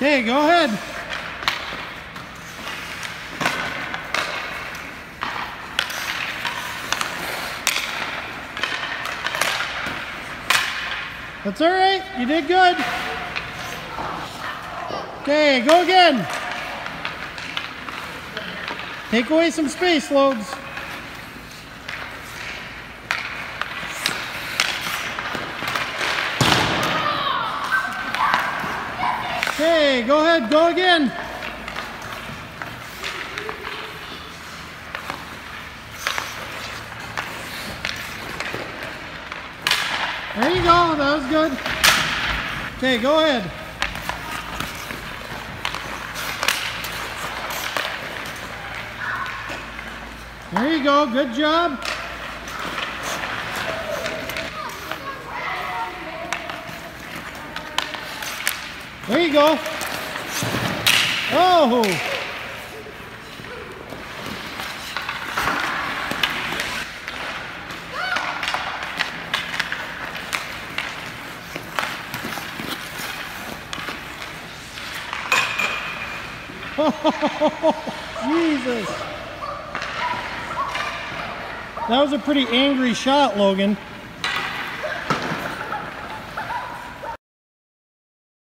Okay, go ahead. That's all right. You did good. Okay, go again. Take away some space, Logs. Okay, go ahead, go again. There you go, that was good. Okay, go ahead. There you go, good job. There you go. Oh! Jesus. That was a pretty angry shot, Logan.